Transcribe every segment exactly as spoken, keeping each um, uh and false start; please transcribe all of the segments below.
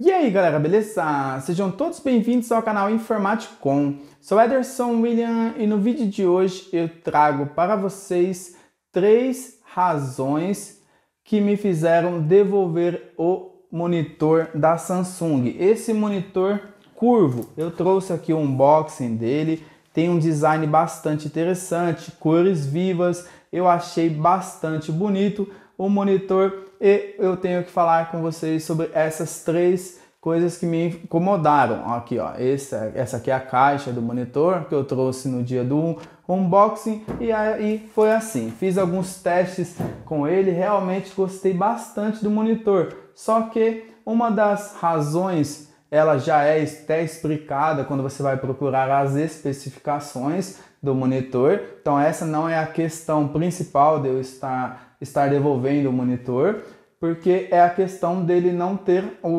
E aí galera, beleza? Sejam todos bem-vindos ao canal Informaticom. Sou Ederson William e no vídeo de hoje eu trago para vocês três razões que me fizeram devolver o monitor da Samsung. Esse monitor curvo, eu trouxe aqui o unboxing dele, tem um design bastante interessante, cores vivas, eu achei bastante bonito o monitor e eu tenho que falar com vocês sobre essas três coisas que me incomodaram. Aqui, ó, essa, essa aqui é a caixa do monitor que eu trouxe no dia do unboxing e aí foi assim. Fiz alguns testes com ele, realmente gostei bastante do monitor. Só que uma das razões, ela já é até explicada quando você vai procurar as especificações do monitor. Então essa não é a questão principal de eu estar, estar devolvendo o monitor, porque é a questão dele não ter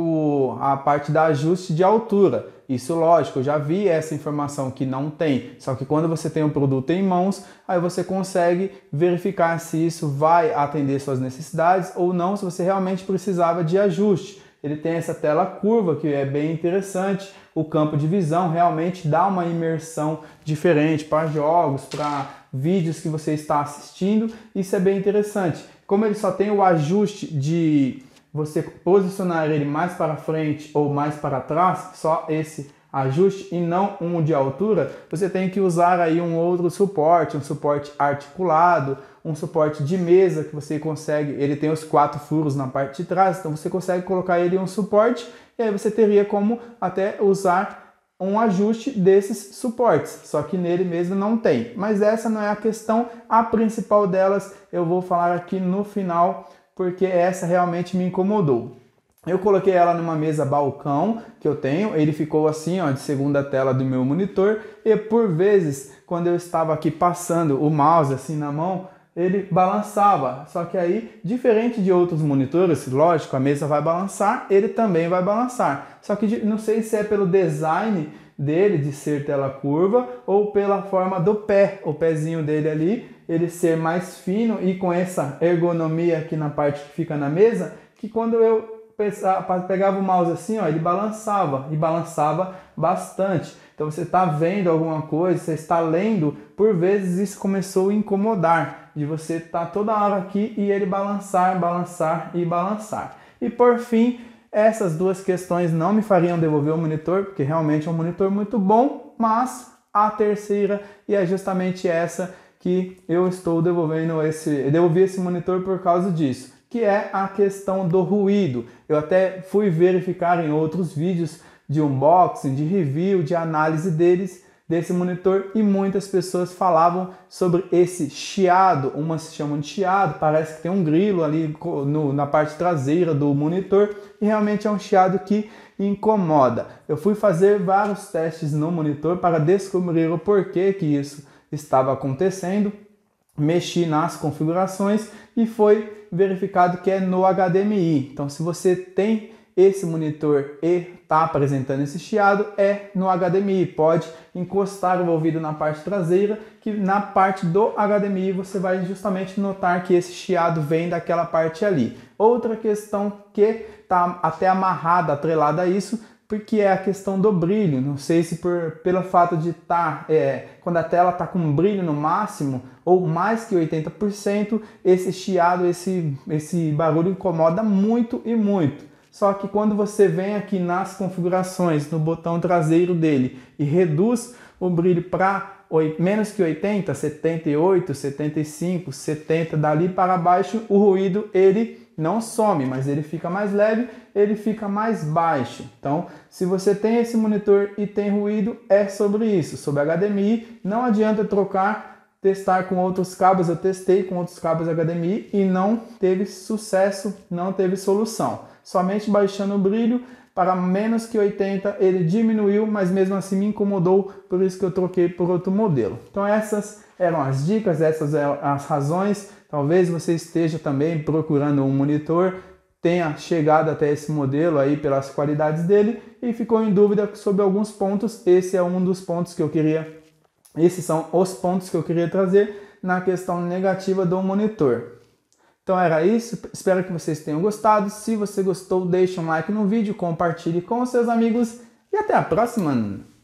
o, a parte da ajuste de altura. Isso lógico, eu já vi essa informação que não tem, só que quando você tem o produto em mãos, aí você consegue verificar se isso vai atender suas necessidades ou não, se você realmente precisava de ajuste. Ele tem essa tela curva que é bem interessante, o campo de visão realmente dá uma imersão diferente para jogos, para vídeos que você está assistindo, isso é bem interessante. Como ele só tem o ajuste de você posicionar ele mais para frente ou mais para trás, só esse ajuste e não um de altura, você tem que usar aí um outro suporte, um suporte articulado, um suporte de mesa que você consegue, ele tem os quatro furos na parte de trás, então você consegue colocar ele em um suporte e aí você teria como até usar um ajuste desses suportes, só que nele mesmo não tem. Mas essa não é a questão, a principal delas eu vou falar aqui no final, porque essa realmente me incomodou. Eu coloquei ela numa mesa balcão que eu tenho, ele ficou assim, ó, de segunda tela do meu monitor, e por vezes, quando eu estava aqui passando o mouse assim na mão, ele balançava, só que aí, diferente de outros monitores, lógico, a mesa vai balançar, ele também vai balançar. Só que não sei se é pelo design dele de ser tela curva ou pela forma do pé, o pezinho dele ali, ele ser mais fino e com essa ergonomia aqui na parte que fica na mesa, que quando eu pegava o mouse assim, ó, ele balançava e balançava bastante. Então você está vendo alguma coisa, você está lendo, por vezes isso começou a incomodar, de você estar toda hora aqui e ele balançar, balançar e balançar. E por fim, essas duas questões não me fariam devolver o monitor, porque realmente é um monitor muito bom, mas a terceira, e é justamente essa que eu estou devolvendo esse, eu devolvi esse monitor por causa disso, que é a questão do ruído. Eu até fui verificar em outros vídeos de unboxing, de review, de análise deles, desse monitor, e muitas pessoas falavam sobre esse chiado, umas chamam de chiado, parece que tem um grilo ali no, na parte traseira do monitor, e realmente é um chiado que incomoda. Eu fui fazer vários testes no monitor para descobrir o porquê que isso estava acontecendo, mexi nas configurações e foi verificado que é no H D M I. Então se você tem esse monitor e está apresentando esse chiado, é no H D M I. Pode encostar o ouvido na parte traseira, que na parte do H D M I você vai justamente notar que esse chiado vem daquela parte ali. Outra questão que está até amarrada, atrelada a isso, porque é a questão do brilho. Não sei se por, pelo fato de estar, tá, é, quando a tela está com um brilho no máximo, ou mais que oitenta por cento, esse chiado, esse, esse barulho incomoda muito e muito. Só que quando você vem aqui nas configurações, no botão traseiro dele, e reduz o brilho para menos que oitenta, setenta e oito, setenta e cinco, setenta, dali para baixo, o ruído ele não some, mas ele fica mais leve, ele fica mais baixo. Então, se você tem esse monitor e tem ruído, é sobre isso, sobre H D M I. Não adianta trocar, testar com outros cabos. Eu testei com outros cabos H D M I e não teve sucesso, não teve solução. Somente baixando o brilho para menos que oitenta, ele diminuiu, mas mesmo assim me incomodou, por isso que eu troquei por outro modelo. Então essas eram as dicas, essas eram as razões. Talvez você esteja também procurando um monitor, tenha chegado até esse modelo aí pelas qualidades dele e ficou em dúvida sobre alguns pontos. Esse é um dos pontos que eu queria, esses são os pontos que eu queria trazer na questão negativa do monitor. Então era isso, espero que vocês tenham gostado. Se você gostou, deixe um like no vídeo, compartilhe com os seus amigos e até a próxima!